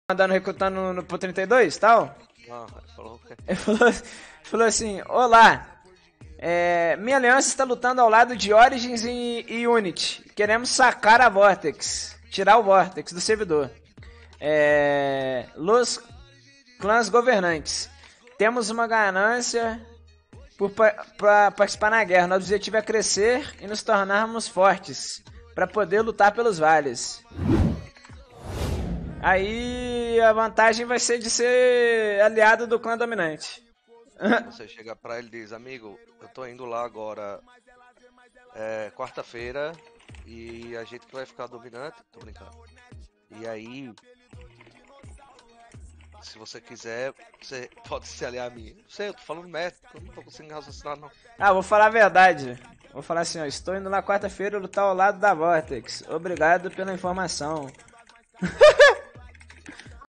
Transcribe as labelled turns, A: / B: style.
A: Andando recrutando pro 32 e tal.
B: Ah, ele falou o quê?
A: Ele falou assim: Olá, minha aliança está lutando ao lado de Origins e Unity. Queremos sacar a Vortex, tirar o Vortex do servidor. Los clãs governantes. Temos uma ganância para participar na guerra. Nosso objetivo é crescer e nos tornarmos fortes para poder lutar pelos vales. Aí a vantagem vai ser de ser aliado do clã dominante.
B: Você chega pra ele e diz, amigo, eu tô indo lá agora, quarta-feira, e a gente que vai ficar dominante, tô brincando. E aí, se você quiser, você pode se aliar a mim. Não sei, eu tô falando merda, eu não tô conseguindo raciocinar não.
A: Vou falar a verdade. Vou falar assim, ó, estou indo na quarta-feira lutar ao lado da Vortex. Obrigado pela informação.